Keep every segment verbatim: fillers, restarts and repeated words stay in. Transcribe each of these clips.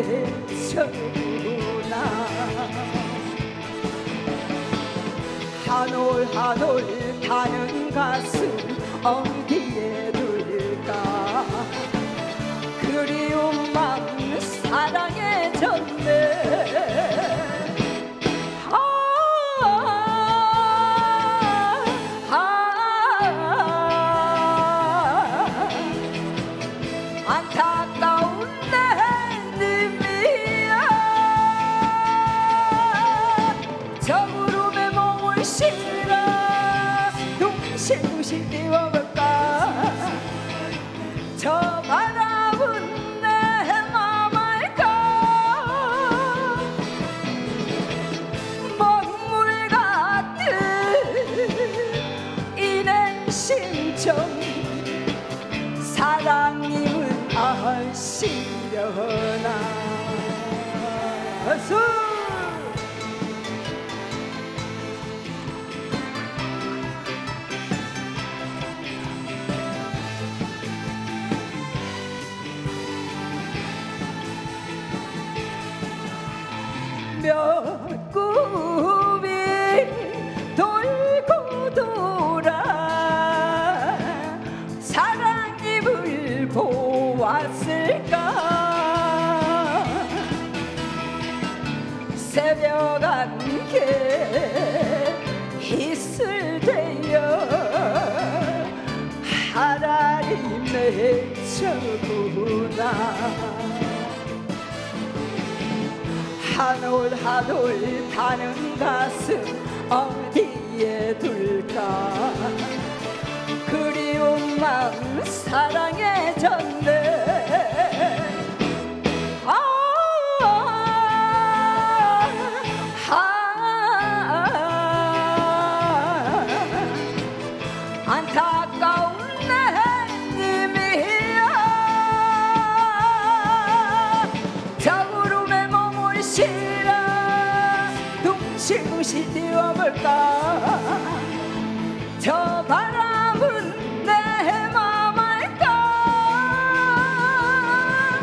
맺혔구나. 한올 한올 타는 가슴 어디에 둘까. 그리운 마음 사랑해졌네. 둥실둥실 뛰어볼까. 저 바람은 내 맘 알까. 먹물 같은 인행 심정 사랑님은 아시려나. 어서 몇 꿈이 돌고 돌아 사랑님을 보았을까. 새벽 안개 이슬되어 하라리 맺혔구나. 한올 한올 타는 가슴 어디에 둘까. 그리운 마음 사랑해졌네. 아, 아, 아, 안타까운 내 님이야. 자구름에 몸을 실어 둥실둥실 뛰어볼까. 저 바람은 내 맘 알까.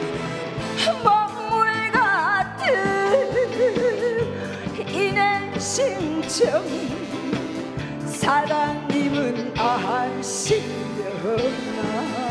먹물 같은 인행 심정 사랑님은 아시려나.